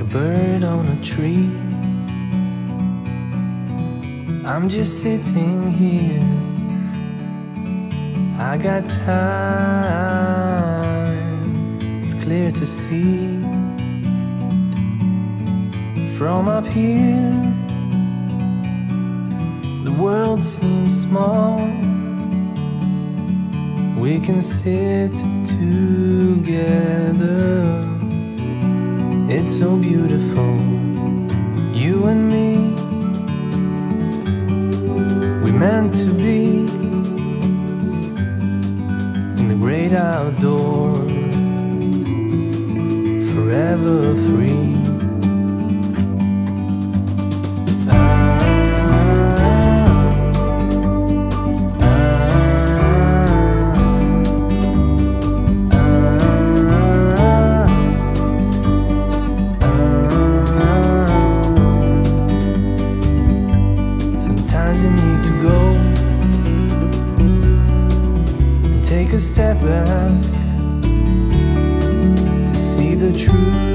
bird on a tree. I'm just sitting here, I got time, it's clear to see. From up here, the world seems small. We can sit together, it's so beautiful, you and me. We meant to be in the great outdoors, forever free. Sometimes you need to go and take a step back to see the truth.